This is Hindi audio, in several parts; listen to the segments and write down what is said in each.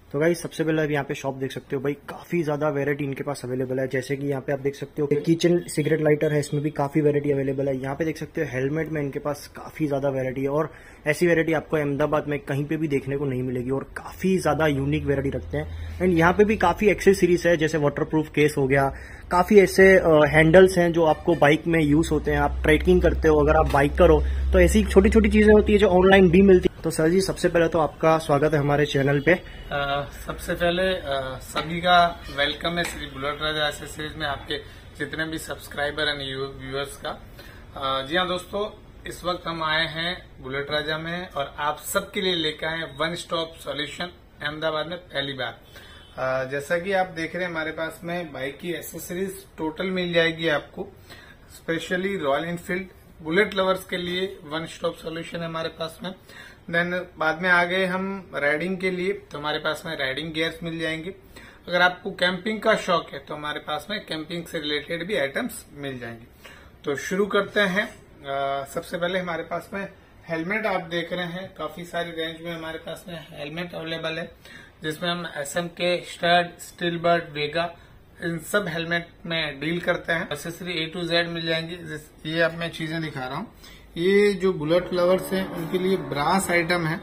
तो गाइस सबसे पहले आप यहाँ पे शॉप देख सकते हो भाई, काफी ज्यादा वैरायटी इनके पास अवेलेबल है। जैसे कि यहाँ पे आप देख सकते हो किचन सिगरेट लाइटर है, इसमें भी काफी वैरायटी अवेलेबल है। यहाँ पे देख सकते हो हेलमेट में इनके पास काफी ज्यादा वैरायटी है, और ऐसी वैरायटी आपको अहमदाबाद में कहीं पे भी देखने को नहीं मिलेगी, और काफी ज्यादा यूनिक वैरायटी रखते हैं। एंड यहाँ पे भी काफी एक्सेसरीज है, जैसे वाटरप्रूफ केस हो गया, काफी ऐसे हैंडल्स हैं जो आपको बाइक में यूज होते हैं। आप ट्रैकिंग करते हो, अगर आप बाइकर हो तो ऐसी छोटी छोटी चीजें होती है जो ऑनलाइन भी मिलती है। तो सर जी सबसे पहले तो आपका स्वागत है हमारे चैनल पे। सबसे पहले सभी का वेलकम है श्री बुलेट राजा एसेसरीज में, आपके जितने भी सब्सक्राइबर एंड व्यूअर्स का। जी हाँ दोस्तों, इस वक्त हम आए हैं बुलेट राजा में और आप सबके लिए लेकर आए हैं वन स्टॉप सॉल्यूशन अहमदाबाद में पहली बार। जैसा कि आप देख रहे हैं हमारे पास में बाइक की एसेसरीज टोटल मिल जाएगी आपको, specially Royal Enfield bullet lovers के लिए वन स्टॉप सॉल्यूशन है हमारे पास में। देन बाद में आ गए हम राइडिंग के लिए, तो हमारे पास में राइडिंग गियर्स मिल जाएंगे। अगर आपको कैंपिंग का शौक है तो हमारे पास में कैंपिंग से रिलेटेड भी आइटम्स मिल जाएंगे। तो शुरू करते हैं। सबसे पहले हमारे पास में हेलमेट आप देख रहे हैं, काफी सारी रेंज में हमारे पास में हेलमेट अवेलेबल है, जिसमें हम SMK, स्टड, स्टीलबर्ड, वेगा इन सब हेलमेट में डील करते हैं। एक्सेसरी A to Z मिल जाएंगी। ये अब मैं चीजें दिखा रहा हूँ। ये जो बुलेट लवर्स हैं उनके लिए ब्रास आइटम है,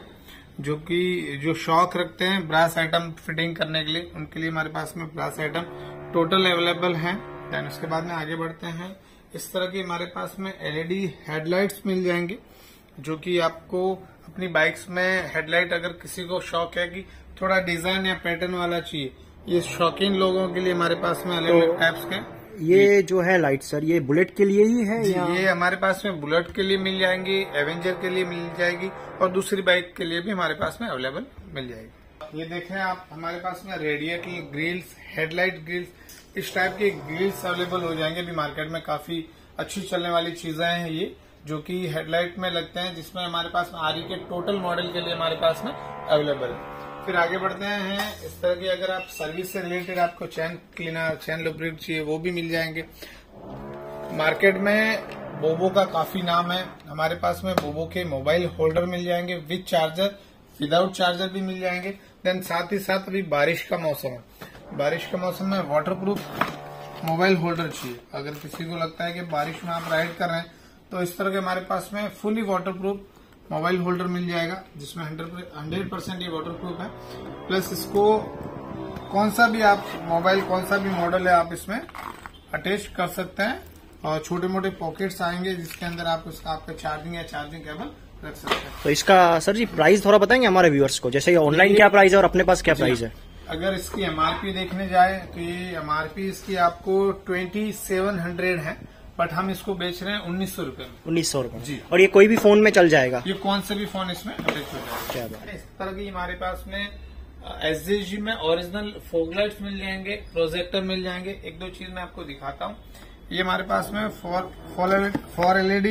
जो शौक रखते हैं ब्रास आइटम फिटिंग करने के लिए, उनके लिए हमारे पास में ब्रास आइटम टोटल अवेलेबल है। देन उसके बाद में आगे बढ़ते हैं। इस तरह की हमारे पास में LED हेडलाइट्स मिल जाएंगे, जो कि आपको अपनी बाइक्स में हेडलाइट अगर किसी को शौक है कि थोड़ा डिजाइन या पैटर्न वाला चाहिए, ये शौकीन लोगों के लिए हमारे पास में अलग अलग टाइप्स के। ये जो है लाइट सर, ये बुलेट के लिए ही है या? ये हमारे पास में बुलेट के लिए मिल जाएंगी, एवेंजर के लिए मिल जाएगी, और दूसरी बाइक के लिए भी हमारे पास में अवेलेबल मिल जाएगी। ये देखें आप, हमारे पास में रेडिएटर ग्रिल्स, हेडलाइट ग्रिल्स, इस टाइप के ग्रिल्स अवेलेबल हो जाएंगे। अभी मार्केट में काफी अच्छी चलने वाली चीजें हैं ये, जो कि हेडलाइट में लगते हैं, जिसमें हमारे पास RE के टोटल मॉडल के लिए हमारे पास में अवेलेबल है। फिर आगे बढ़ते हैं। इस तरह की अगर आप सर्विस से रिलेटेड आपको चैन क्लीनर, चैन लुब्रिकेट चाहिए, वो भी मिल जाएंगे। मार्केट में बोबो का काफी नाम है, हमारे पास में बोबो के मोबाइल होल्डर मिल जाएंगे, विद चार्जर, विदाउट चार्जर भी मिल जाएंगे। देन साथ ही साथ अभी बारिश का मौसम है, बारिश के मौसम में वाटरप्रूफ मोबाइल होल्डर चाहिए। अगर किसी को लगता है कि बारिश में आप राइड कर रहे हैं, तो इस तरह के हमारे पास में फुली वाटरप्रूफ मोबाइल होल्डर मिल जाएगा, जिसमें 100% ये वाटरप्रूफ है। प्लस इसको कौन सा भी आप मोबाइल, कौन सा भी मॉडल है, आप इसमें अटैच कर सकते हैं, और छोटे मोटे पॉकेट्स आएंगे जिसके अंदर आप उसका आपका चार्जिंग या चार्जिंग केबल रख सकते हैं। तो इसका सर जी प्राइस थोड़ा बताएंगे हमारे व्यूअर्स को, जैसे ऑनलाइन क्या प्राइस है और अपने पास क्या प्राइस है? अगर इसकी MRP देखने जाए तो ये MRP इसकी आपको 2700 है, बट हम इसको बेच रहे हैं 1900 रुपए में। 1900 रुपए जी। और ये कोई भी फोन में चल जाएगा? ये कौन से भी फोन इसमें अटैच हो जाएगा। क्या बात है। इस तरह की हमारे पास में SJG में ओरिजिनल फॉग लाइट्स मिल जाएंगे, प्रोजेक्टर मिल जाएंगे। एक दो चीज मैं आपको दिखाता हूँ। ये हमारे पास में 4 LED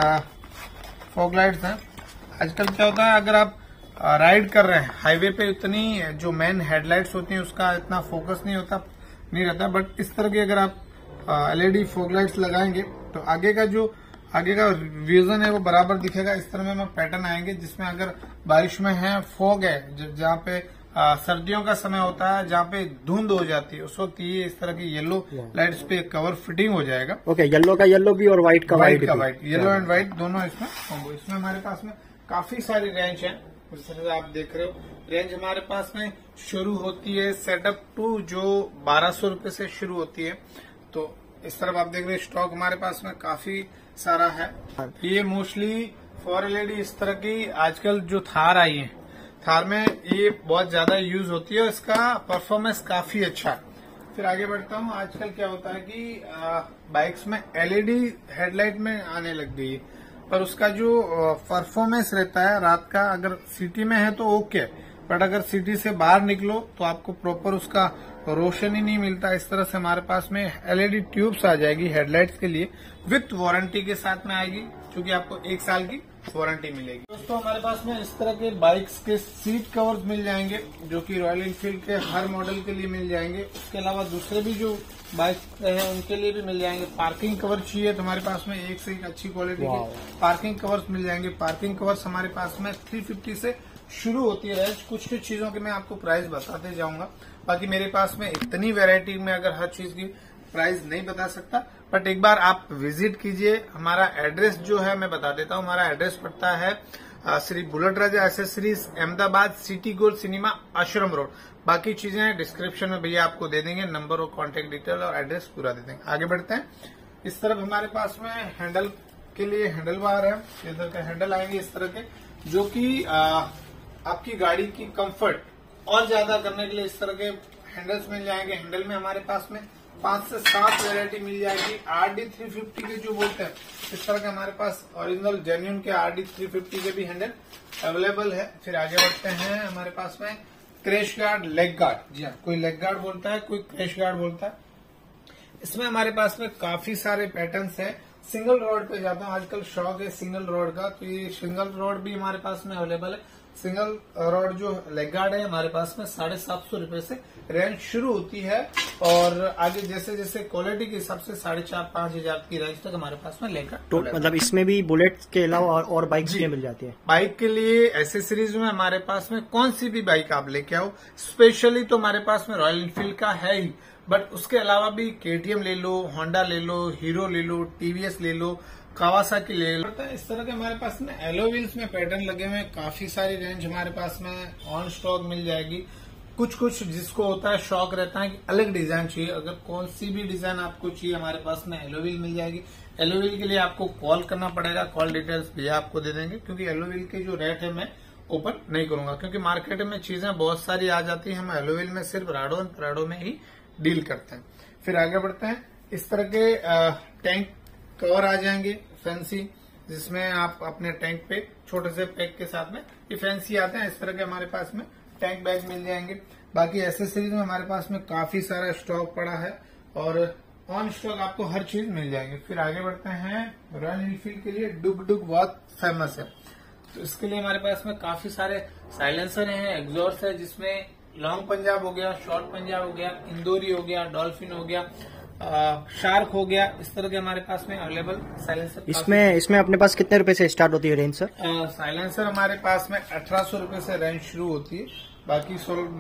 फॉग लाइट्स हैं। आजकल क्या होता है, अगर आप राइड कर रहे हैं हाईवे पे, इतनी जो मेन हेडलाइट्स होती हैं उसका इतना फोकस नहीं रहता, बट इस तरह की अगर आप LED फॉग लाइट्स लगाएंगे तो आगे का विजन है वो बराबर दिखेगा। इस तरह में पैटर्न आएंगे, जिसमें अगर बारिश में है, फॉग है, जहाँ पे सर्दियों का समय होता है, जहाँ पे धुंध हो जाती है, उस वक्त ये इस तरह की येलो लाइट्स पे कवर फिटिंग हो जाएगा। ओके, येलो का येलो भी और व्हाइट का व्हाइट, येलो एंड व्हाइट दोनों इसमें हमारे पास में काफी सारी रेंज है। जिस तरह से आप देख रहे हो, रेंज हमारे पास में शुरू होती है सेटअप टू, जो 1200 रुपए से शुरू होती है। तो इस तरफ आप देख रहे हैं, स्टॉक हमारे पास में काफी सारा है। ये मोस्टली 4 LED इस तरह की आजकल जो थार आई है, थार में ये बहुत ज्यादा यूज होती है, इसका परफॉर्मेंस काफी अच्छा है। फिर आगे बढ़ता हूँ। आजकल क्या होता है कि बाइक्स में LED हेडलाइट में आने लग गई है, पर उसका जो परफॉर्मेंस रहता है रात का, अगर सिटी में है तो ओके, बट अगर सिटी से बाहर निकलो तो आपको प्रॉपर उसका रोशनी नहीं मिलता। इस तरह से हमारे पास में LED ट्यूब्स आ जाएगी हेडलाइट्स के लिए, विथ वारंटी के साथ में आएगी, क्योंकि आपको 1 साल की वारंटी मिलेगी। दोस्तों हमारे पास में इस तरह के बाइक्स के सीट कवर्स मिल जाएंगे, जो कि रॉयल एनफील्ड के हर मॉडल के लिए मिल जाएंगे। उसके अलावा दूसरे भी जो बाइक हैं उनके लिए भी मिल जाएंगे। पार्किंग कवर चाहिए तो हमारे पास में एक से एक अच्छी क्वालिटी के पार्किंग कवर्स मिल जाएंगे। पार्किंग कवर्स हमारे पास में 350 से शुरू होती है रेंज। कुछ कुछ चीजों के मैं आपको प्राइस बताते जाऊंगा, बाकी मेरे पास में इतनी वैरायटी में अगर हर चीज की प्राइस नहीं बता सकता, बट एक बार आप विजिट कीजिए। हमारा एड्रेस जो है मैं बता देता हूँ। हमारा एड्रेस पड़ता है Shri Bullet Raja Accessories, Ahmedabad, City gold Cinema, Ashram road. बाकी चीजें डिस्क्रिप्शन में भैया आपको दे देंगे, नंबर और कॉन्टेक्ट डिटेल और एड्रेस पूरा दे देंगे। आगे बढ़ते हैं। इस तरफ हमारे पास में हैंडल के लिए हैंडल बार है, इधर के हैंडल आएंगे इस तरह के, जो कि आपकी गाड़ी की कंफर्ट और ज्यादा करने के लिए इस तरह के हैंडल्स मिल जाएंगे। हैंडल में हमारे पास में 5 से 7 वैरायटी मिल जाएगी। RD 350 के जो बोलते हैं, इस तरह के हमारे पास ओरिजिनल जेन्युइन के RD 350 के भी हैंडल अवेलेबल है। फिर आगे बढ़ते हैं। हमारे पास में क्रैश गार्ड, लेग गार्ड, जी हाँ, कोई लेग गार्ड बोलता है, कोई क्रैश गार्ड बोलता है। इसमें हमारे पास में काफी सारे पैटर्न्स हैं। सिंगल रॉड पे जाता हूँ, आजकल शौक है सिंगल रॉड का, तो ये सिंगल रॉड भी हमारे पास में अवेलेबल है। सिंगल रॉड जो लेग गार्ड है हमारे पास में 750 रुपए से रेंज शुरू होती है, और आगे जैसे जैसे क्वालिटी के हिसाब से 4,500-5,000 की रेंज तक हमारे पास में लेग गार्ड। तो मतलब इसमें भी बुलेट के अलावा और बाइक्स भी मिल जाती है। बाइक के लिए एसेसरीज में हमारे पास में कौन सी भी बाइक आप लेके आओ, स्पेशली तो हमारे पास में रॉयल एनफील्ड का है ही, बट उसके अलावा भी KTM ले लो, होंडा ले लो, हीरो ले लो, TVS ले लो, कावासाकी ले लो। इस तरह के हमारे पास में एलो व्हील्स में पैटर्न लगे हुए हैं। काफी सारी रेंज हमारे पास में ऑन स्टॉक मिल जाएगी। कुछ कुछ जिसको होता है शौक रहता है कि अलग डिजाइन चाहिए, अगर कौन सी भी डिजाइन आपको चाहिए हमारे पास में एलो व्हील मिल जाएगी। एलो व्हील के लिए आपको कॉल करना पड़ेगा, कॉल डिटेल्स भी आपको दे देंगे, क्योंकि एलो व्हील के जो रेट है मैं ओपन नहीं करूंगा, क्योंकि मार्केट में चीजें बहुत सारी आ जाती है। हम एलो व्हील में सिर्फ राडो एंड पराडो में ही डील करते हैं। फिर आगे बढ़ते हैं। इस तरह के टैंक कवर आ जाएंगे फैंसी, जिसमें आप अपने टैंक पे छोटे से पैक के साथ में ये फैंसी आते हैं। इस तरह के हमारे पास में टैंक बैग मिल जाएंगे। बाकी एसेसरीज में हमारे पास में काफी सारा स्टॉक पड़ा है, और ऑन स्टॉक आपको हर चीज मिल जाएगी। फिर आगे बढ़ते हैं। रॉयल एनफील्ड के लिए डुग डुग बहुत फेमस है, तो इसके लिए हमारे पास में काफी सारे साइलेंसर हैं, एग्जॉस्ट है, जिसमें लॉन्ग पंजाब हो गया, शॉर्ट पंजाब हो गया, इंदौरी हो गया, डॉल्फिन हो गया, शार्क हो गया। इस तरह के हमारे पास में अवेलेबल साइलेंसर। इसमें अपने पास कितने रुपए से स्टार्ट होती है रेंज सर? साइलेंसर हमारे पास में 1800 रुपए से रेंज शुरू होती है, बाकी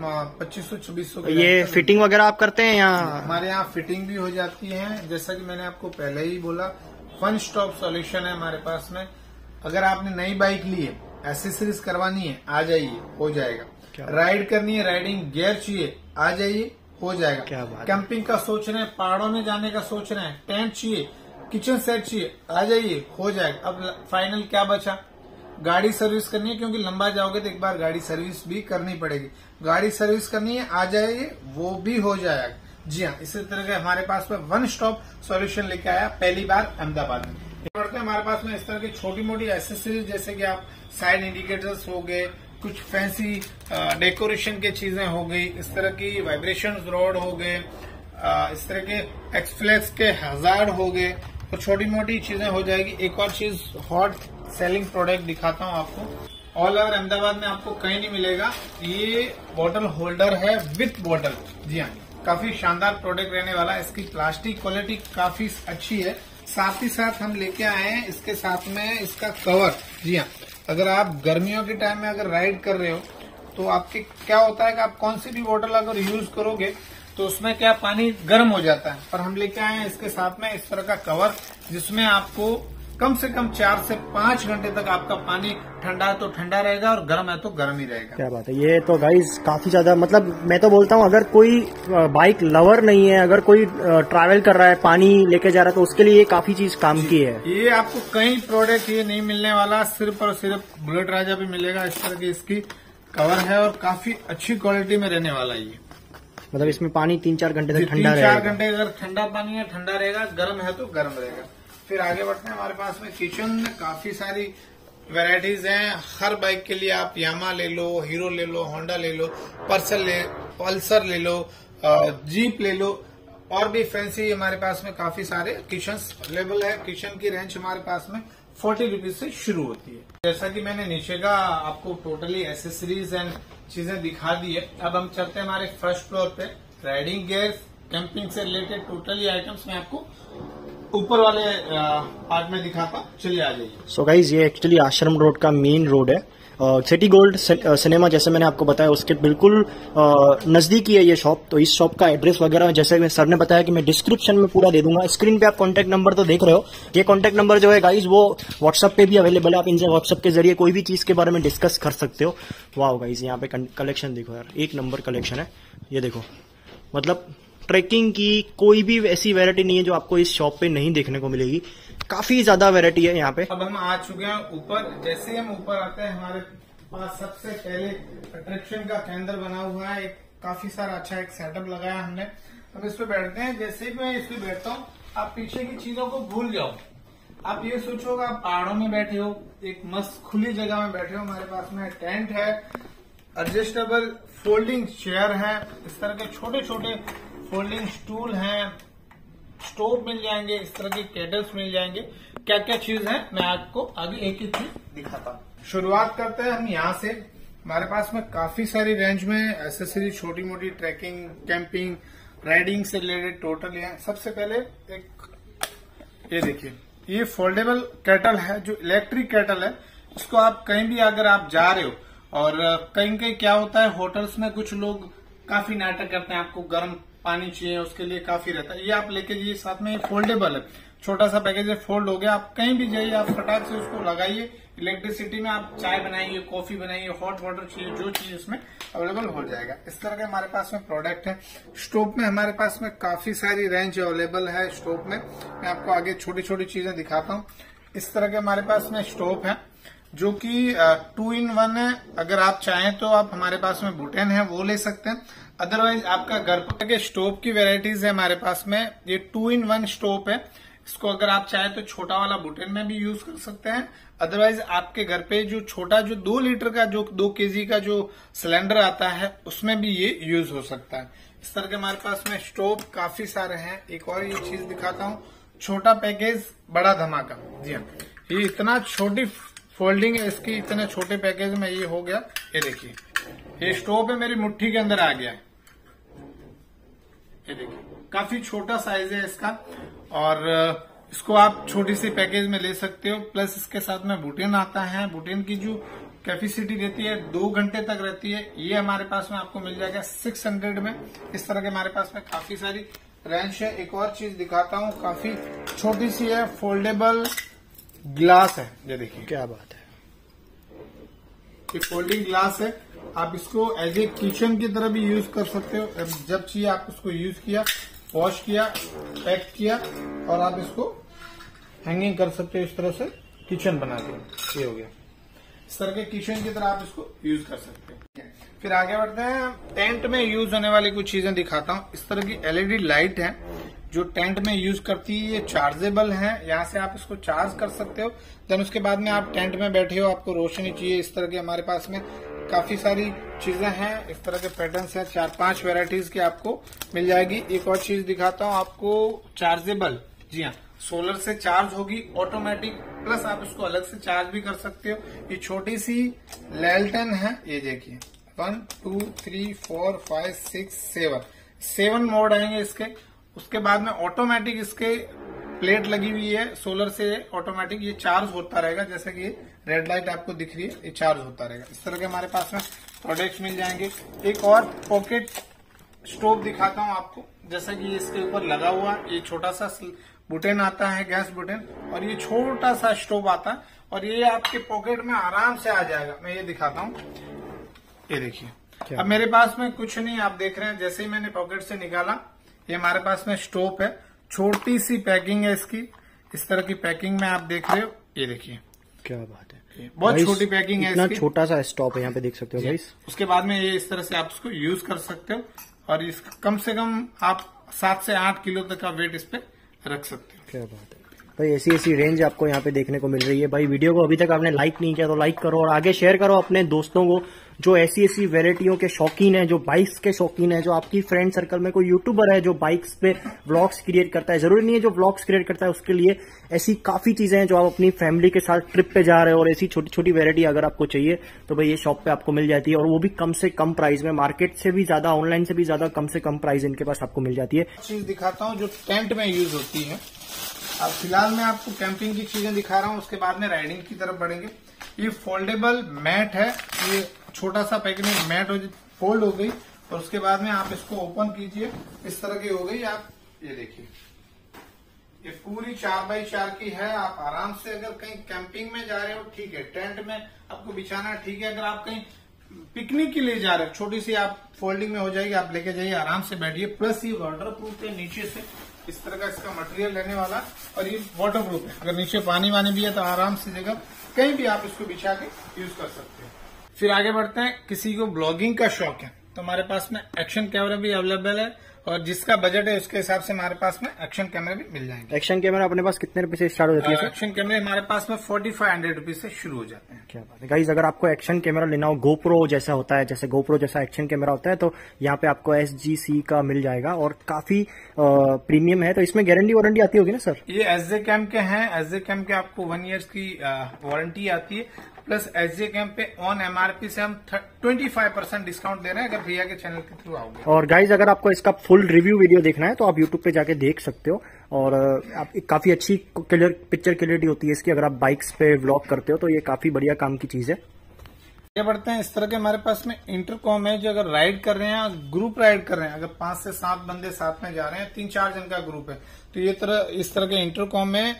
2500-2600। ये फिटिंग वगैरह आप करते हैं या? हमारे यहाँ फिटिंग भी हो जाती है। जैसा कि मैंने आपको पहले ही बोला, वन स्टॉप सॉल्यूशन है हमारे पास में। अगर आपने नई बाइक ली है, एसेसरीज करवानी है, आ जाइए, हो जाएगा। राइड करनी है, राइडिंग गियर चाहिए, आ जाइए, हो जाएगा। क्या बात। कैंपिंग का सोच रहे हैं, पहाड़ों में जाने का सोच रहे हैं, टेंट चाहिए, किचन सेट चाहिए, आ जाइए, हो जाएगा। अब फाइनल क्या बचा, गाड़ी सर्विस करनी है, क्योंकि लंबा जाओगे तो एक बार गाड़ी सर्विस भी करनी पड़ेगी। गाड़ी सर्विस करनी है, आ जाइए, वो भी हो जाएगा। जी हाँ, इसी तरह के हमारे पास में वन स्टॉप सॉल्यूशन लेके आया पहली बार अहमदाबाद में। हमारे पास में इस तरह की छोटी मोटी एसेसरीज, जैसे कि आप साइड इंडिकेटर्स हो गए, कुछ फैंसी डेकोरेशन की चीजें हो गई, इस तरह की वाइब्रेशन रॉड हो गए, इस तरह के एक्सफ्लेक्स के हजार्ड हो गए, तो छोटी मोटी चीजें हो जाएगी। एक और चीज हॉट सेलिंग प्रोडक्ट दिखाता हूँ आपको। ऑल ओवर अहमदाबाद में आपको कहीं नहीं मिलेगा। ये बॉटल होल्डर है विथ बॉटल। जी हाँ, काफी शानदार प्रोडक्ट रहने वाला है। इसकी प्लास्टिक क्वालिटी काफी अच्छी है। साथ ही साथ हम लेके आए हैं इसके साथ में इसका कवर। जी हाँ, अगर आप गर्मियों के टाइम में अगर राइड कर रहे हो, तो आपके क्या होता है कि आप कौन सी भी बॉटल अगर यूज करोगे तो उसमें क्या पानी गर्म हो जाता है। पर हम लेके आए हैं इसके साथ में इस तरह का कवर, जिसमें आपको कम से कम 4 से 5 घंटे तक आपका पानी ठंडा है तो ठंडा रहेगा और गर्म है तो गर्म ही रहेगा। क्या बात है। ये तो गाइस काफी ज्यादा, मतलब मैं तो बोलता हूँ, अगर कोई बाइक लवर नहीं है, अगर कोई ट्रैवल कर रहा है, पानी लेके जा रहा है, तो उसके लिए ये काफी चीज काम की है। ये आपको कई प्रोडक्ट ये नहीं मिलने वाला, सिर्फ और सिर्फ बुलेट राजा भी मिलेगा। इस तरह की इसकी कवर है और काफी अच्छी क्वालिटी में रहने वाला है। मतलब इसमें पानी 3-4 घंटे तक ठंडा रहेगा। 3-4 घंटे अगर ठंडा पानी है ठंडा रहेगा, गर्म है तो गर्म रहेगा। फिर आगे बढ़ते हैं। हमारे पास में किचन में काफी सारी वैरायटीज हैं। हर बाइक के लिए आप यामा ले लो, हीरो ले लो, होंडा ले लो, पल्सर ले लो, जीप ले लो, और भी फैंसी हमारे पास में काफी सारे किचन अवेलेबल है। किचन की रेंज हमारे पास में 40 रुपीज से शुरू होती है। जैसा कि मैंने नीचे का आपको टोटली एसेसरीज एंड चीजें दिखा दी है। अब हम चलते हैं हमारे फर्स्ट फ्लोर पे। राइडिंग गियर्स, कैंपिंग से रिलेटेड टोटली आइटम्स मैं आपको ऊपर वाले पार्ट में दिखाता, चलिए आ जाइए। सो गाइज, ये एक्चुअली आश्रम रोड का मेन रोड है। सिटी गोल्ड सिनेमा, जैसे मैंने आपको बताया उसके बिल्कुल नजदीक ही है ये शॉप। तो इस शॉप का एड्रेस वगैरह जैसे सर ने बताया कि मैं डिस्क्रिप्शन में पूरा दे दूंगा। स्क्रीन पे आप कॉन्टैक्ट नंबर तो देख रहे हो, ये कॉन्टैक्ट नंबर जो है गाइज वो व्हाट्सएप पे भी अवेलेबल है। आप इनसे व्हाट्सएप के जरिए कोई भी चीज के बारे में डिस्कस कर सकते हो। वाह गाइज, यहाँ पे कलेक्शन देखो यार, एक नंबर कलेक्शन है। ये देखो, मतलब ट्रैकिंग की कोई भी ऐसी वैरायटी नहीं है जो आपको इस शॉप पे नहीं देखने को मिलेगी। काफी ज्यादा वैरायटी है यहाँ पे। अब हम आ चुके हैं ऊपर। जैसे ही हम ऊपर आते हैं हमारे पास सबसे पहले अट्रैक्शन का केंद्र बना हुआ है। एक काफी सारा अच्छा एक सेटअप लगाया हमने। हम इस पे बैठते हैं। जैसे ही मैं इस पे बैठता हूँ आप पीछे की चीजों को भूल जाओ। आप ये सोचो आप पहाड़ों में बैठे हो, एक मस्त खुली जगह में बैठे हो। हमारे पास में टेंट है, एडजस्टेबल फोल्डिंग चेयर है, इस तरह के छोटे छोटे फोल्डिंग स्टूल हैं, स्टोव मिल जाएंगे, इस तरह के केटल्स मिल जाएंगे। क्या क्या चीज है मैं आपको आगे एक एक चीज दिखाता हूँ। शुरुआत करते हैं हम यहाँ से। हमारे पास में काफी सारी रेंज में एसेसरी, छोटी मोटी ट्रैकिंग, कैंपिंग, राइडिंग से रिलेटेड टोटल है। सबसे पहले एक ये देखिए, ये फोल्डेबल केटल है जो इलेक्ट्रिक केटल है। इसको आप कहीं भी अगर आप जा रहे हो, और कहीं कहीं क्या होता है होटल्स में कुछ लोग काफी नाटक करते हैं, आपको गर्म पानी चाहिए उसके लिए काफी रहता है। ये आप लेके जाइए, साथ में फोल्डेबल है, छोटा सा पैकेज है, फोल्ड हो गया। आप कहीं भी जाइए, आप फटाक से उसको लगाइए। इलेक्ट्रिसिटी में आप चाय बनाइए, कॉफी बनाइए, हॉट वाटर चाहिए, जो चीज इसमें अवेलेबल हो जाएगा। इस तरह के हमारे पास में प्रोडक्ट है। स्टोव में हमारे पास में काफी सारी रेंज अवेलेबल है। स्टोव में मैं आपको आगे छोटी छोटी चीजें दिखाता हूँ। इस तरह के हमारे पास में स्टोव है जो कि 2 in 1 है। अगर आप चाहें तो आप हमारे पास में बुटेन है वो ले सकते हैं। अदरवाइज आपका घर पर के स्टोव की वेराइटीज है हमारे पास में। ये 2 in 1 स्टोव है। इसको अगर आप चाहें तो छोटा वाला बुटेन में भी यूज कर सकते हैं। अदरवाइज आपके घर पे जो छोटा जो 2 लीटर का जो 2 kg का जो सिलेंडर आता है उसमें भी ये यूज हो सकता है। इस तरह के हमारे पास में स्टोव काफी सारे हैं। एक और ये चीज दिखाता हूँ, छोटा पैकेज बड़ा धमाका। जी हाँ, ये इतना छोटी फोल्डिंग है इसकी, इतने छोटे पैकेज में ये हो गया। ये देखिए, ये स्टोव है मेरी मुट्ठी के अंदर आ गया है। ये देखिए, काफी छोटा साइज है इसका, और इसको आप छोटी सी पैकेज में ले सकते हो। प्लस इसके साथ में बुटेन आता है। बुटेन की जो कैपेसिटी रहती है 2 घंटे तक रहती है। ये हमारे पास में आपको मिल जाएगा 600 में। इस तरह के हमारे पास में काफी सारी रेंज है। एक और चीज दिखाता हूँ, काफी छोटी सी है, फोल्डेबल ग्लास है। ये देखिए, क्या बात है, ये फोल्डिंग ग्लास है। आप इसको एज ए किचन की तरह भी यूज कर सकते हो। जब चाहिए आप उसको यूज किया, वॉश किया, पैक किया, और आप इसको हैंगिंग कर सकते हो। इस तरह से किचन बना के ये हो गया। इस तरह के किचन की तरह आप इसको यूज कर सकते हैं। फिर आगे बढ़ते हैं, टेंट में यूज होने वाली कुछ चीजें दिखाता हूँ। इस तरह की LED लाइट है जो टेंट में यूज करती है। ये चार्जेबल है, यहाँ से आप इसको चार्ज कर सकते हो। देन उसके बाद में आप टेंट में बैठे हो, आपको रोशनी चाहिए, इस तरह के हमारे पास में काफी सारी चीजें हैं। इस तरह के पैटर्न्स हैं, 4-5 वेराइटीज की आपको मिल जाएगी। एक और चीज दिखाता हूँ आपको, चार्जेबल। जी हाँ, सोलर से चार्ज होगी, ऑटोमेटिक, प्लस आप इसको अलग से चार्ज भी कर सकते हो। ये छोटी सी लैलटेन है। ये देखिए, 1 2 3 4 5 6 7 मोड आएंगे इसके। उसके बाद में ऑटोमेटिक इसके प्लेट लगी हुई है, सोलर से ऑटोमेटिक ये चार्ज होता रहेगा। जैसे कि रेड लाइट आपको दिख रही है, ये चार्ज होता रहेगा। इस तरह के हमारे पास में प्रोडक्ट्स मिल जाएंगे। एक और पॉकेट स्टोव दिखाता हूँ आपको। जैसा कि इसके ऊपर लगा हुआ ये छोटा सा बुटेन आता है, गैस बुटेन, और ये छोटा सा स्टोव आता है, और ये आपके पॉकेट में आराम से आ जाएगा। मैं ये दिखाता हूँ, ये देखिए। अब मेरे पास में कुछ नहीं, आप देख रहे हैं, जैसे ही मैंने पॉकेट से निकाला, ये हमारे पास में स्टोव है। छोटी सी पैकिंग है इसकी, इस तरह की पैकिंग में आप देख रहे हो। ये देखिए, क्या बात है, बहुत छोटी पैकिंग है इसकी। छोटा सा स्टॉप है, यहाँ पे देख सकते हो गाइस। उसके बाद में ये इस तरह से आप इसको यूज कर सकते हो, और इस कम से कम आप 7 से 8 किलो तक का वेट इस पे रख सकते हो। क्या बात है भाई, ऐसी रेंज आपको यहाँ पे देखने को मिल रही है। भाई वीडियो को अभी तक आपने लाइक नहीं किया तो लाइक करो, और आगे शेयर करो अपने दोस्तों को जो ऐसी वेराइटियों के शौकीन है, जो बाइक्स के शौकीन है, जो आपकी फ्रेंड सर्कल में कोई यूट्यूबर है जो बाइक्स पे व्लॉग्स क्रिएट करता है। जरूरी नहीं है जो व्लॉग्स क्रिएट करता है उसके लिए, ऐसी काफी चीजें हैं जो आप अपनी फैमिली के साथ ट्रिप पे जा रहे हो, और ऐसी छोटी छोटी वेरायटी अगर आपको चाहिए तो भाई ये शॉप पे आपको मिल जाती है, और वो भी कम से कम प्राइस में, मार्केट से भी ज्यादा, ऑनलाइन से भी ज्यादा कम से कम प्राइस इनके पास आपको मिल जाती है। चीज दिखाता हूँ जो टेंट में यूज होती है। अब फिलहाल मैं आपको कैंपिंग की चीजें दिखा रहा हूँ, उसके बाद में राइडिंग की तरफ बढ़ेंगे। ये फोल्डेबल मैट है, ये छोटा सा पैकेजिंग मैट फोल्ड हो गई और उसके बाद में आप इसको ओपन कीजिए, इस तरह की हो गई। आप ये देखिए, ये पूरी 4x4 की है। आप आराम से अगर कहीं कैंपिंग में जा रहे हो ठीक है, टेंट में आपको बिछाना ठीक है, अगर आप कहीं पिकनिक के लिए जा रहे हो, छोटी सी आप फोल्डिंग में हो जाएगी, आप लेके जाइए, आराम से बैठिए। प्लस ये वाटर प्रूफ है, नीचे से इस तरह का इसका मटेरियल रहने वाला, और ये वाटर प्रूफ है, अगर नीचे पानी वानी भी है तो आराम से जगह कहीं भी आप इसको बिछा के यूज कर सकते हैं। फिर आगे बढ़ते हैं, किसी को ब्लॉगिंग का शौक है तो हमारे पास में एक्शन कैमरा भी अवेलेबल है, और जिसका बजट है उसके हिसाब से हमारे पास में एक्शन कैमरा भी मिल जाएंगे। एक्शन कैमरा अपने पास कितने रुपए से स्टार्ट हो जाती है? एक्शन कैमरे हमारे पास में 4500 रुपीज से शुरू हो जाते हैं। क्या बात है गाइज, अगर आपको एक्शन कैमरा लेना हो गोप्रो जैसा होता है, जैसे गोप्रो जैसा एक्शन कैमरा होता है, तो यहाँ पे आपको SGC का मिल जाएगा और काफी प्रीमियम है। तो इसमें गारंटी वारंटी आती होगी ना सर? ये SJ कैम के हैं, SJ कैम के आपको 1 ईयर की वारंटी आती है, प्लस SJ कैम पे ऑन MRP से हम 25% डिस्काउंट दे रहे हैं, अगर भैया के चैनल के थ्रू आओगे। और गाइज अगर आपको इसका फुल रिव्यू वीडियो देखना है तो आप यूट्यूब पे जाके देख सकते हो, और आप काफी अच्छी पिक्चर क्लियरिटी होती है इसकी। अगर आप बाइक्स पे व्लॉग करते हो तो ये काफी बढ़िया काम की चीज है। आगे बढ़ते हैं, इस तरह के हमारे पास में इंटरकॉम है, जो अगर राइड कर रहे हैं, ग्रुप राइड कर रहे हैं, अगर 5 से 7 बंदे साथ में जा रहे हैं, 3-4 जन का ग्रुप है, तो ये इस तरह के इंटरकॉम में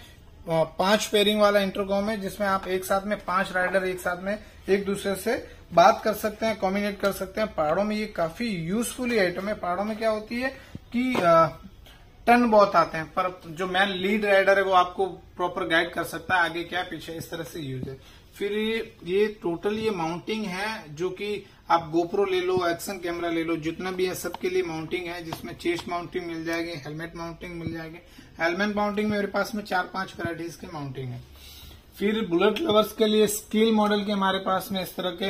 5 पेयरिंग वाला इंटरकॉम है, जिसमें आप एक साथ में 5 राइडर एक साथ में एक दूसरे से बात कर सकते हैं, कम्युनिकेट कर सकते हैं। पहाड़ों में ये काफी यूजफुल आइटम है। पहाड़ों में क्या होती है कि टर्न बहुत आते हैं, पर जो मैन लीड राइडर है वो आपको प्रॉपर गाइड कर सकता है, आगे क्या पीछे, इस तरह से यूज है। फिर ये टोटल ये माउंटिंग है, जो कि आप गोप्रो ले लो, एक्शन कैमरा ले लो, जितना भी है सबके लिए माउंटिंग है, जिसमें चेस्ट माउंटिंग मिल जाएगी, हेलमेट माउंटिंग मिल जाएगी। हेलमेट माउंटिंग मेरे पास में 4-5 वैरायटीज की माउंटिंग है। फिर बुलेट लवर्स के लिए स्केल मॉडल के हमारे पास में इस तरह के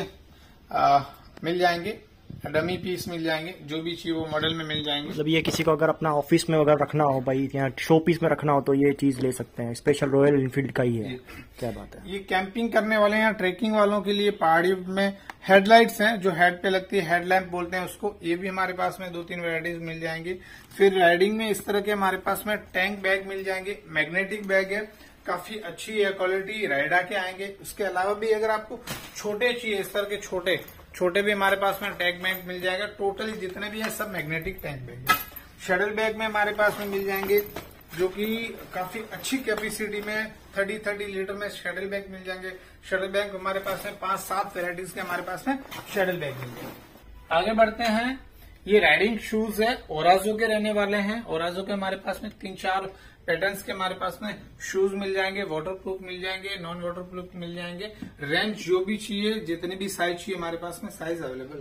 मिल जाएंगे, डमी पीस मिल जाएंगे, जो भी चाहिए वो मॉडल में मिल जाएंगे। मतलब ये किसी को अगर अपना ऑफिस में अगर रखना हो भाई, यहाँ शो पीस में रखना हो तो ये चीज ले सकते हैं। स्पेशल रॉयल इनफील्ड का ही है। क्या बात है। ये कैंपिंग करने वाले या ट्रेकिंग वालों के लिए पहाड़ी में हेडलाइट्स हैं, जो हेड पे लगती है, हेडलैम्प बोलते हैं उसको, ये भी हमारे पास में 2-3 वैरायटीज मिल जाएंगी। फिर राइडिंग में इस तरह के हमारे पास में टैंक बैग मिल जाएंगे, मैग्नेटिक बैग है, काफी अच्छी है क्वालिटी, राइडा के आएंगे। उसके अलावा भी अगर आपको छोटे चाहिए, इस तरह के छोटे भी हमारे पास में टैंक बैग मिल जाएगा। टोटली जितने भी हैं सब मैग्नेटिक टैंक बैग है। शटल बैग में हमारे पास में मिल जाएंगे, जो कि काफी अच्छी कैपेसिटी में 30 लीटर में शटल बैग मिल जाएंगे। शटल बैग हमारे पास में 5-7 वैरायटीज के हमारे पास में शटल बैग मिल जाएंगे। आगे बढ़ते हैं, ये राइडिंग शूज है, ओराजो के रहने वाले हैं। ओराजो के हमारे पास में 3-4 पैटर्न्स के हमारे पास में शूज मिल जाएंगे, वाटरप्रूफ मिल जाएंगे, नॉन वाटरप्रूफ मिल जाएंगे। रेंज जो भी चाहिए, जितने भी साइज चाहिए हमारे पास में साइज अवेलेबल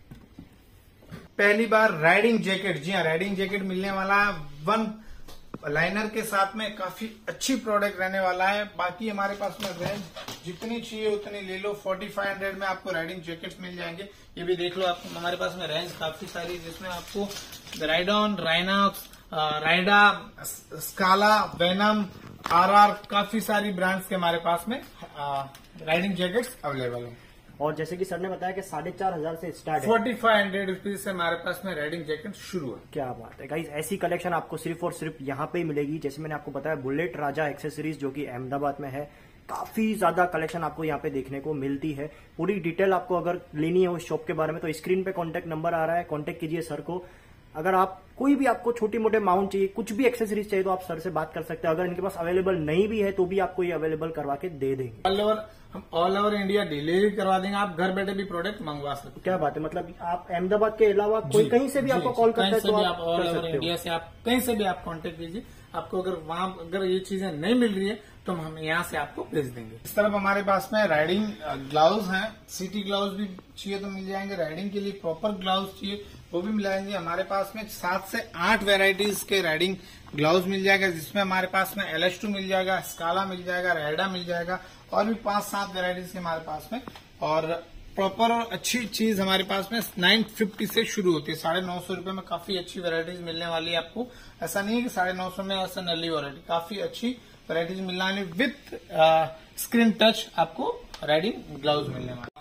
है। पहली बार राइडिंग जैकेट, जी हाँ, राइडिंग जैकेट मिलने वाला है 1 लाइनर के साथ में, काफी अच्छी प्रोडक्ट रहने वाला है। बाकी हमारे पास में रेंज जितनी चाहिए उतनी ले लो। 4500 में आपको राइडिंग जैकेट्स मिल जाएंगे। ये भी देख लो, आपको हमारे पास में रेंज काफी सारी, जिसमें आपको राइडॉन, Rynox, Raida, Scala, Venom, RR, काफी सारी ब्रांड्स के हमारे पास में राइडिंग जैकेट्स अवेलेबल है। और जैसे कि सर ने बताया कि 4500 से स्टार्ट है, 4500 रुपीज से हमारे पास में राइडिंग जैकेट शुरू है। क्या बात है गाइस, ऐसी कलेक्शन आपको सिर्फ और सिर्फ यहाँ पे ही मिलेगी। जैसे मैंने आपको बताया, बुलेट राजा एक्सेसरीज, जो कि अहमदाबाद में है, काफी ज्यादा कलेक्शन आपको यहाँ पे देखने को मिलती है। पूरी डिटेल आपको अगर लेनी है उस शॉप के बारे में तो स्क्रीन पे कॉन्टेक्ट नंबर आ रहा है, कॉन्टेक्ट कीजिए सर को। अगर आप कोई भी आपको छोटी मोटे माउंट चाहिए, कुछ भी एक्सेसरीज चाहिए तो आप सर से बात कर सकते हैं। अगर इनके पास अवेलेबल नहीं भी है तो भी आपको ये अवेलेबल करवा के दे देंगे। हम ऑल ओवर इंडिया डिलीवरी करवा देंगे, आप घर बैठे भी प्रोडक्ट मंगवा सकते हैं। क्या बात है, मतलब आप अहमदाबाद के अलावा कोई कहीं से भी आपको कॉल करता है तो आप ऑल ओवर इंडिया से आप कहीं से भी आप कांटेक्ट कीजिए। आपको अगर वहां अगर ये चीजें नहीं मिल रही है तो हम यहाँ से आपको भेज देंगे। इस तरफ हमारे पास में राइडिंग ग्लव्स हैं, सिटी ग्लव्स भी चाहिए तो मिल जाएंगे। राइडिंग के लिए प्रॉपर ग्लव्स चाहिए वो भी मिल जाएंगे। हमारे पास में 7 से 8 वेराइटीज के राइडिंग ग्लव्स मिल जाएगा, जिसमें हमारे पास में LS2 मिल जाएगा, स्काला मिल जाएगा, राइडा मिल जाएगा, और भी 5-7 वेराइटीज के हमारे पास में। और प्रॉपर और अच्छी चीज हमारे पास में 950 से शुरू होती है। 950 रुपए में काफी अच्छी वेराइटीज मिलने वाली है आपको। ऐसा नहीं है कि 950 में ऐसा नली वैरायटी, काफी अच्छी वेराइटीज मिलने वाली विथ स्क्रीन टच आपको राइडिंग ग्लव्स मिलने वाली।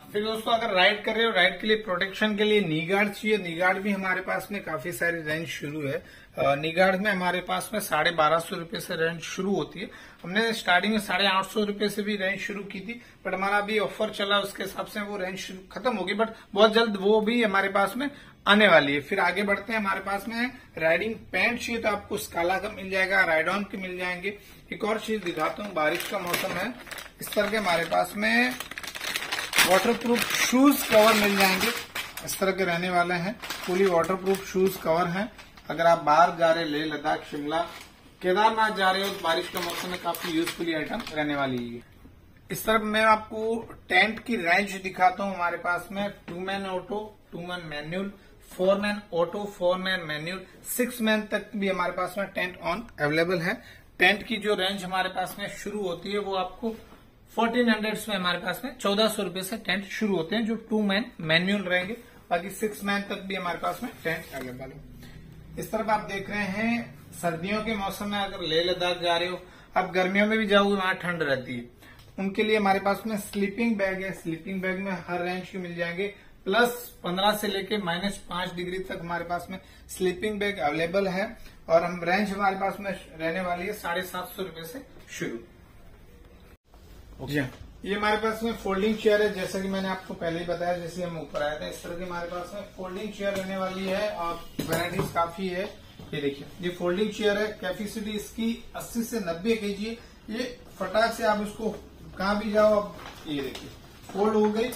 फिर दोस्तों अगर राइड कर रहे हो, राइड के लिए प्रोटेक्शन के लिए नी गार्ड चाहिए। नी गार्ड भी हमारे पास में काफी सारी रेंज शुरू है। नी गार्ड में हमारे पास में 1250 रुपए से रेंज शुरू होती है। हमने स्टार्टिंग में 850 रुपए से भी रेंज शुरू की थी, बट हमारा अभी ऑफर चला, उसके हिसाब से वो रेंज खत्म होगी, बट बहुत जल्द वो भी हमारे पास में आने वाली है। फिर आगे बढ़ते हैं, हमारे पास में राइडिंग पैंट चाहिए तो आपको स्काला का मिल जाएगा, राइड ऑन के मिल जाएंगे। एक और चीज दिखाता हूँ, बारिश का मौसम है, इस तरह के हमारे पास में वाटरप्रूफ शूज कवर मिल जाएंगे। इस तरह के रहने वाले हैं, फुली वाटरप्रूफ शूज कवर हैं। अगर आप बाहर जा रहे, लेह लद्दाख, शिमला, केदारनाथ जा रहे हो तो बारिश का मौसम में काफी यूजफुल आइटम रहने वाली है। इस तरफ मैं आपको टेंट की रेंज दिखाता हूँ। हमारे पास में 2 man auto, 2 man manual, 4 man auto, 4 man manual, 6 man तक भी हमारे पास में टेंट ऑन अवेलेबल है। टेंट की जो रेंज हमारे पास में शुरू होती है वो आपको 1400 में हमारे पास में 1400 रुपए से टेंट शुरू होते हैं, जो 2 मैन मैनुअल रहेंगे। बाकी 6 मैन तक भी हमारे पास में टेंट अवेलेबल है। इस तरफ आप देख रहे हैं, सर्दियों के मौसम में अगर लेह लद्दाख जा रहे हो, आप गर्मियों में भी जाओगे, वहां ठंड रहती है, उनके लिए हमारे पास में स्लीपिंग बैग है। स्लीपिंग बैग में हर रेंज के मिल जाएंगे, +15 से लेके -5 डिग्री तक हमारे पास में स्लीपिंग बैग अवेलेबल है। और हम रेंज हमारे पास में रहने वाली है 750 रुपए से शुरू। जी हाँ, ये हमारे पास में फोल्डिंग चेयर है, जैसा कि मैंने आपको पहले ही बताया, जैसे हम ऊपर आए थे, इस तरह की हमारे पास में फोल्डिंग चेयर रहने वाली है और वैरायटीज काफी है। ये देखिए, ये फोल्डिंग चेयर है, कैपेसिटी इसकी 80 से 90 kg है। ये फटाक से आप इसको कहाँ भी जाओ, अब ये देखिए फोल्ड हो गई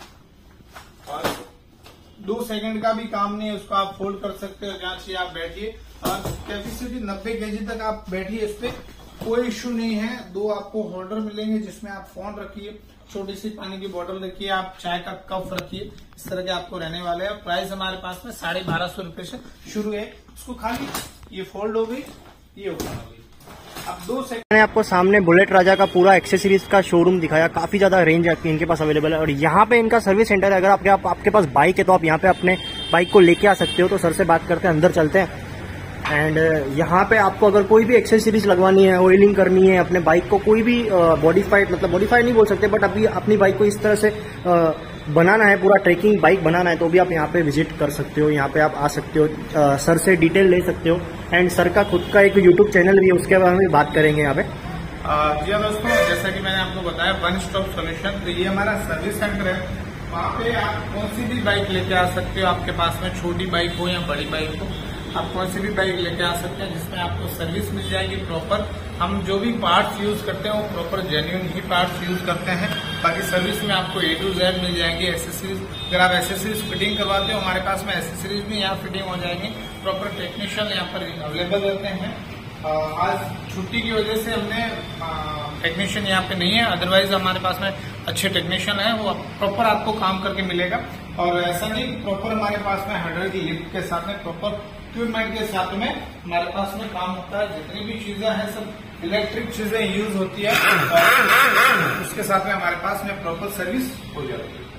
और 2 सेकंड का भी काम नहीं है, उसको आप फोल्ड कर सकते हो, जहाँ चाहिए आप बैठिए। और कैपेसिटी 90 kg तक आप बैठिए, इस पे कोई इश्यू नहीं है। 2 आपको होल्डर मिलेंगे जिसमें आप फोन रखिए, छोटी सी पानी की बोतल रखिए, आप चाय का कप रखिए, इस तरह के आपको रहने वाले हैं। प्राइस हमारे पास में 1250 रुपए से शुरू है। उसको खाली ये फोल्ड हो गई, ये ओपन हो गई। अब 2 सेकंड मैंने आपको सामने बुलेट राजा का पूरा एक्सेसरीज का शोरूम दिखाया, काफी ज्यादा रेंज इनके पास अवेलेबल है। और यहाँ पे इनका सर्विस सेंटर है। अगर आपके पास बाइक है तो आप यहाँ पे अपने बाइक को लेके आ सकते हो। तो सर से बात करते हैं, अंदर चलते हैं। एंड यहाँ पे आपको अगर कोई भी एक्सेसरीज लगवानी है, ऑयलिंग करनी है, अपने बाइक को कोई भी मॉडिफाइड, मतलब मॉडिफाइड नहीं बोल सकते, बट अभी अपनी बाइक को इस तरह से बनाना है, पूरा ट्रेकिंग बाइक बनाना है, तो भी आप यहाँ पे विजिट कर सकते हो। यहाँ पे आप आ सकते हो, सर से डिटेल ले सकते हो। एंड सर का खुद का एक यूट्यूब चैनल भी है, उसके बारे में बात करेंगे यहाँ पे। जी हाँ दोस्तों, जैसा कि मैंने आपको बताया, वन स्टॉप सोल्यूशन, तो ये हमारा सर्विस सेंटर है। वहाँ पे आप कौन सी भी बाइक लेके आ सकते हो, आपके पास में छोटी बाइक हो या बड़ी बाइक हो, आप कौन सी भी बाइक लेके आ सकते हैं, जिसमें आपको सर्विस मिल जाएगी प्रॉपर। हम जो भी पार्ट्स यूज करते हैं वो प्रॉपर जेन्युइन ही पार्ट्स यूज करते हैं। बाकी सर्विस में आपको A to Z मिल जाएंगी। एसेसरीज, अगर आप एसेसरीज फिटिंग करवाते हो, हमारे पास में एसेसरीज भी यहाँ फिटिंग हो जाएंगे। प्रॉपर टेक्नीशियन यहाँ पर अवेलेबल रहते हैं। आज छुट्टी की वजह से हमने टेक्नीशियन यहाँ पे नहीं है, अदरवाइज हमारे पास में अच्छे टेक्नीशियन है, वो प्रॉपर आपको काम करके मिलेगा। और ऐसा नहीं, प्रॉपर हमारे पास में हेडर की लिफ्ट के साथ में, प्रॉपर इक्विपमेंट के साथ में हमारे पास में काम होता है। जितनी भी चीजें हैं सब इलेक्ट्रिक चीजें यूज होती है, और उसके साथ में हमारे पास में प्रॉपर सर्विस हो जाती है।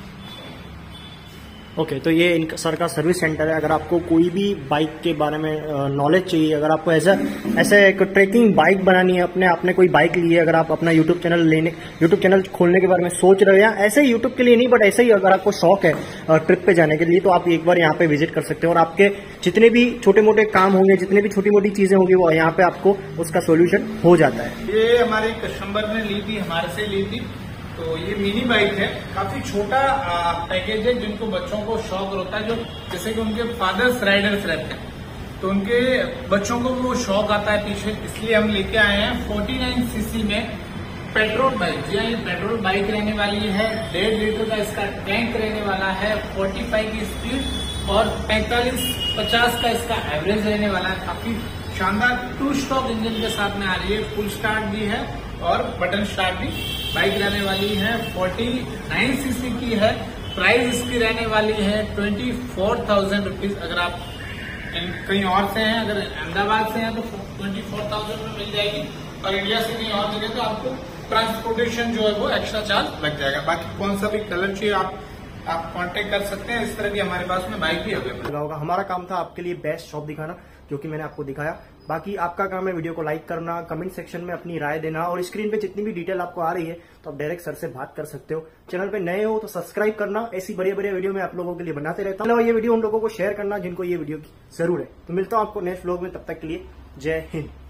ओके, तो ये इनका सर का सर्विस सेंटर है। अगर आपको कोई भी बाइक के बारे में नॉलेज चाहिए, अगर आपको ऐसे एक ट्रेकिंग बाइक बनानी है, आपने कोई बाइक ली है, अगर आप अपना यूट्यूब चैनल खोलने के बारे में सोच रहे हो, या ऐसे ही यूट्यूब के लिए नहीं, बट ऐसे ही अगर आपको शौक है ट्रिप पे जाने के लिए, तो आप एक बार यहाँ पे विजिट कर सकते हो। और आपके जितने भी छोटे मोटे काम होंगे, जितने भी छोटी मोटी चीजें होंगी, वो यहाँ पे आपको उसका सोल्यूशन हो जाता है। ये हमारे कस्टमर ने ली थी, हमारे से ली थी। तो ये मिनी बाइक है, काफी छोटा पैकेज है। जिनको बच्चों को शौक होता है, जो जैसे कि उनके फादर्स राइडर्स रहते हैं, तो उनके बच्चों को वो शौक आता है पीछे, इसलिए हम लेके आए हैं 49 सीसी में पेट्रोल बाइक। जी हाँ, ये पेट्रोल बाइक रहने वाली है। 1.5 लीटर का इसका टैंक रहने वाला है, 45 की स्पीड और 45-50 का इसका एवरेज रहने वाला है। काफी शानदार 2 स्ट्रोक इंजन के साथ में आ रही है, फुल स्टार्ट भी है और बटन स्टार्ट भी बाइक रहने वाली है। 49 सीसी की है। प्राइस इसकी रहने वाली है 24,000 रुपीज। अगर आप कहीं और से हैं, अगर अहमदाबाद से हैं तो 24,000 में मिल जाएगी, और इंडिया से कहीं और जगह तो आपको ट्रांसपोर्टेशन जो है वो एक्स्ट्रा चार्ज लग जाएगा। बाकी कौन सा भी कलर चाहिए आप कांटेक्ट कर सकते हैं। इस तरह की हमारे पास में बाइक भी अवेलेबल होगा। हमारा काम था आपके लिए बेस्ट शॉप दिखाना, जो कि मैंने आपको दिखाया। बाकी आपका काम है वीडियो को लाइक करना, कमेंट सेक्शन में अपनी राय देना, और स्क्रीन पे जितनी भी डिटेल आपको आ रही है तो आप डायरेक्ट सर से बात कर सकते हो। चैनल पे नए हो तो सब्सक्राइब करना, ऐसी बड़ी बड़ी वीडियो मैं आप लोगों के लिए बनाते रहता हूँ। ये वीडियो उन लोगों को शेयर करना जिनको ये वीडियो की जरूर है। तो मिलता हूँ आपको नेक्स्ट व्लॉग में, तब तक के लिए जय हिंद।